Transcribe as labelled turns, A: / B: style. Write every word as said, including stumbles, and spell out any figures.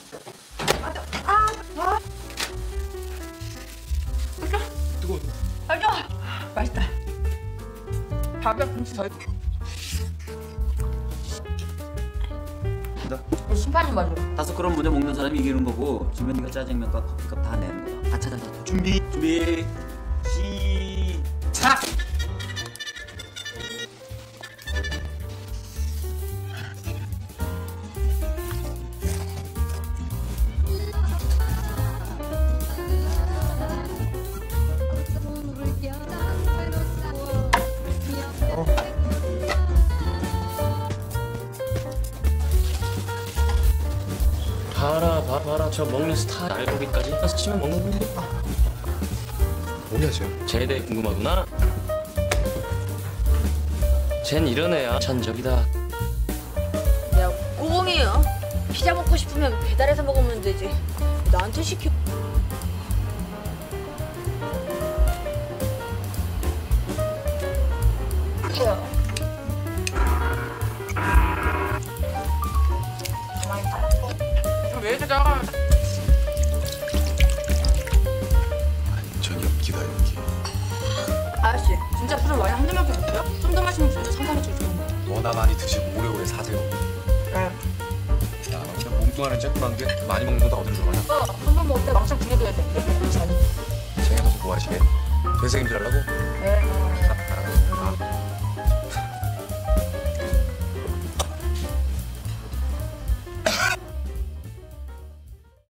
A: 아, 아. 맛있어?
B: 뜨거워.
A: 맛있어? 맛있다. 밥에 김치 더.
B: 나
A: 심판 좀 봐줘.
C: 다섯 그릇 먼저 먹는 사람이 이기는 거고 지면 네가 짜장면과 커피값 다 내는 거다. 다 찾아 다 준비 준비 시작.
D: 봐라 봐라 봐라 저 먹는 스타일 알고기까지 가서 치면 먹는 거
B: 뭐냐 쟤?
D: 쟤에 대해 궁금하구나. 쟨 이런 애야 찬적이다.
A: 야, 꼬봉이요. 피자 먹고 싶으면 배달해서 먹으면 되지. 나한테 시켜. 왜 이렇게 작아?
B: 완전 엽기다 엽기.
A: 아저씨, 진짜 술을 와인 한 잔밖에 못 줘요? 좀 더 마시면 진짜 상상이 질 좋은데.
B: 워낙 많이 드시고 오래오래 사세요.
A: 네.
B: 야, 진짜 몸뚱아리 쬐끔한 게 많이 먹는 거다 어디로 들어가냐?
A: 어, 한번 먹을 때 막상 중해둬야 돼. 그렇지 않니?
B: 쟁여둬서 뭐 하시게? 되새김질 하려고?
A: 네.